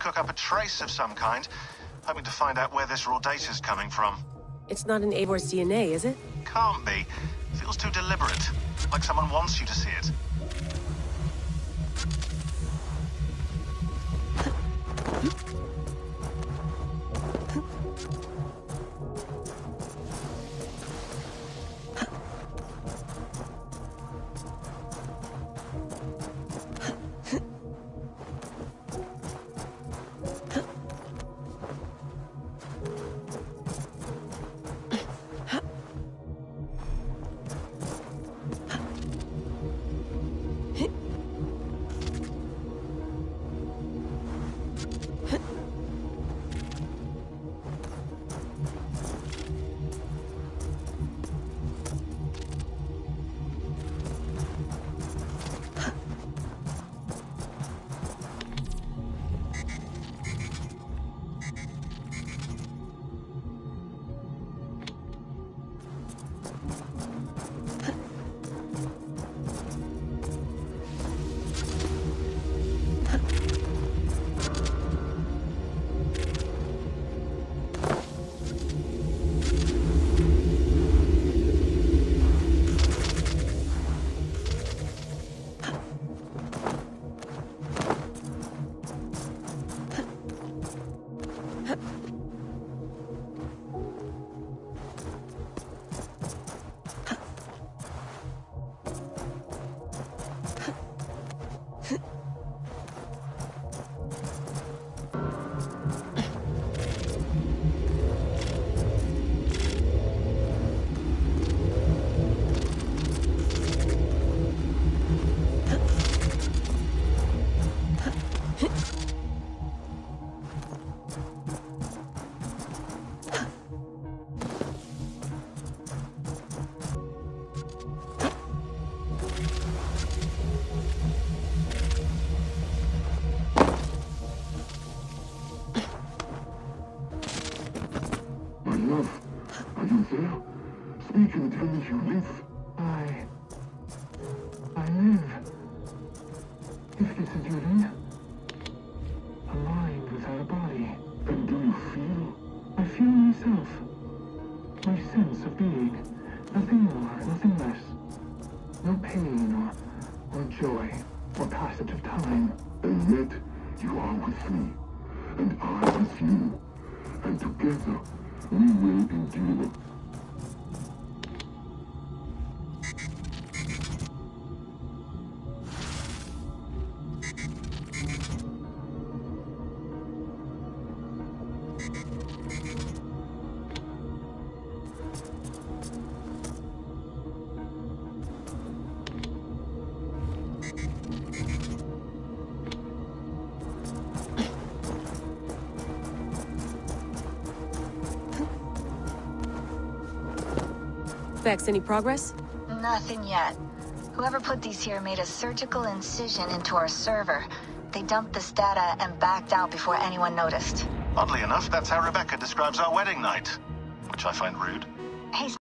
cook up a trace of some kind, hoping to find out where this raw data's coming from. It's not in Eivor's DNA, is it? Can't be. Feels too deliberate, like someone wants you to see it. Are you there? Speak and tell me you live. I live. If this is living, a mind without a body. And do you feel? I feel myself. My sense of being. Nothing more, nothing less. No pain or joy or passage of time. And yet you are with me, and I with you. And together we will endure. Vex, any progress? Nothing yet. Whoever put these here made a surgical incision into our server. They dumped this data and backed out before anyone noticed. Oddly enough, that's how Rebecca describes our wedding night, which I find rude. Hey,